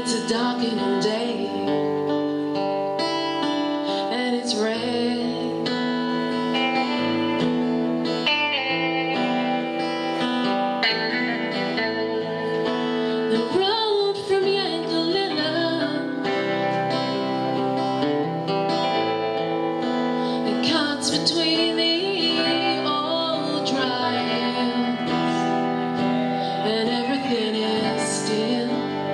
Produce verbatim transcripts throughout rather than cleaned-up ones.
It's a darkening day, and it's red. The road from Yankalilla, it cuts between the old dry hills, and everything is still.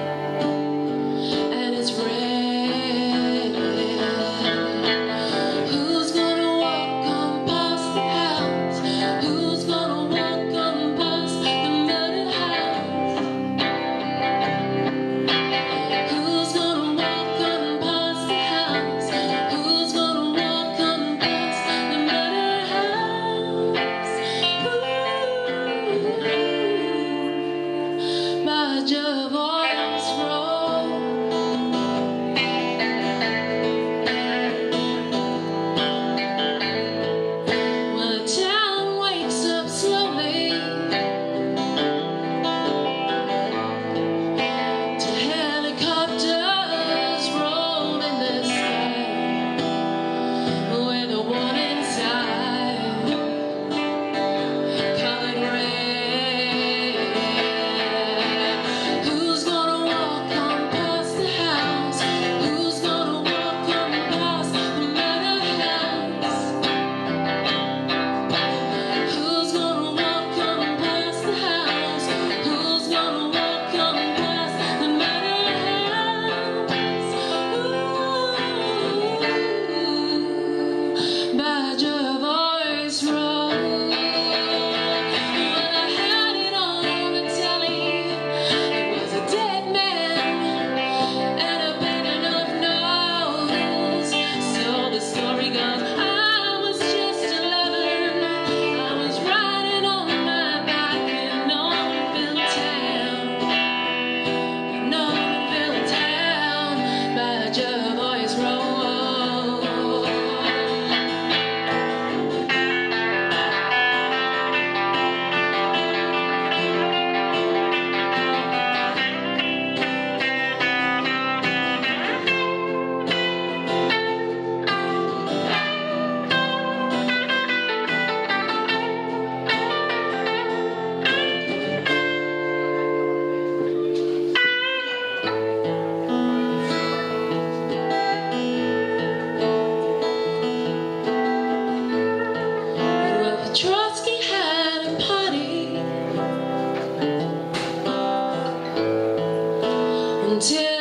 Jervois Road. Well, the town wakes up slowly to helicopters roaming the sky with a warning sign colored red. Jervois Road. Well, I had it on the telly. It was a dead man and a bed of nose. So the story goes, I was just eleven. I was riding on my bike in Normanville town, Normanville town, by Jervois Road. Trotsky had a party until